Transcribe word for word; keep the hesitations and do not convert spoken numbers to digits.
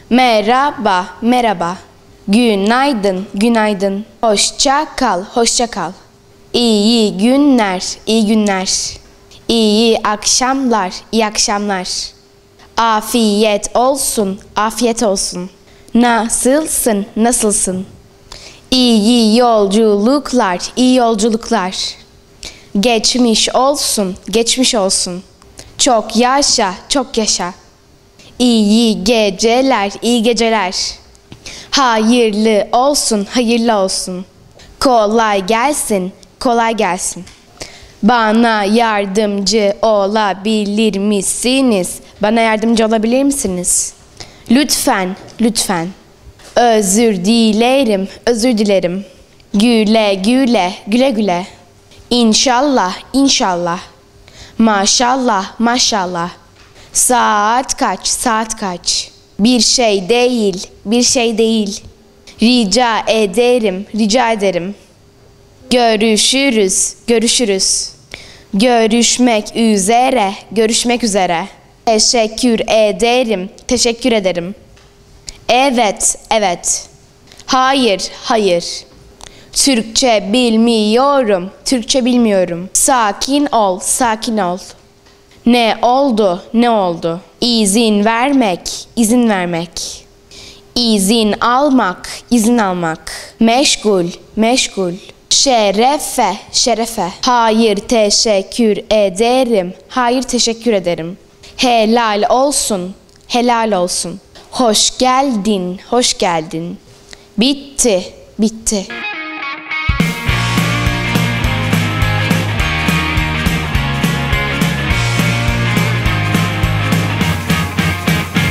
Merhaba, merhaba. Günaydın, günaydın. Hoşça kal, hoşça kal. İyi günler, iyi günler. İyi akşamlar, iyi akşamlar. Afiyet olsun, afiyet olsun. Nasılsın, nasılsın? İyi yolculuklar, iyi yolculuklar. Geçmiş olsun, geçmiş olsun. Çok yaşa, çok yaşa. İyi geceler, iyi geceler. Hayırlı olsun, hayırlı olsun. Kolay gelsin, kolay gelsin. Bana yardımcı olabilir misiniz? Bana yardımcı olabilir misiniz? Lütfen, lütfen. Özür dilerim, özür dilerim. Güle güle, güle güle. İnşallah, inşallah. Maşallah, maşallah. Saat kaç, saat kaç? Bir şey değil, bir şey değil. Rica ederim, rica ederim. Görüşürüz, görüşürüz. Görüşmek üzere, görüşmek üzere. Teşekkür ederim, teşekkür ederim. Evet, evet. Hayır, hayır. Türkçe bilmiyorum, Türkçe bilmiyorum. Sakin ol, sakin ol. Ne oldu, ne oldu? İzin vermek, izin vermek. İzin almak, izin almak. Meşgul, meşgul. Şerefe, şerefe. Hayır, teşekkür ederim. Hayır, teşekkür ederim. Helal olsun, helal olsun. Hoş geldin, hoş geldin. Bitti, bitti.